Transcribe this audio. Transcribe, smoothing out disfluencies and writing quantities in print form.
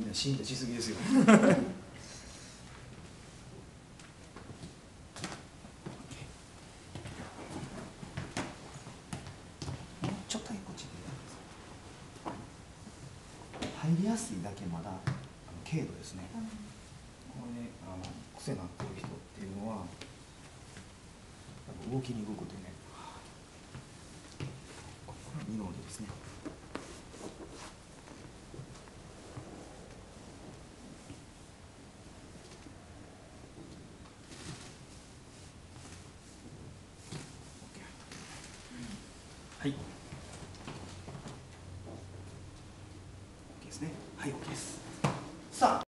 な進化しすぎですよ。ちょっとだけこっちで入りやすいだけまだ軽度ですね。これね癖になってる人っていうのは動きにくくてね、これ二の腕ですね。はい。OK ですね。はい、OK です。さあ。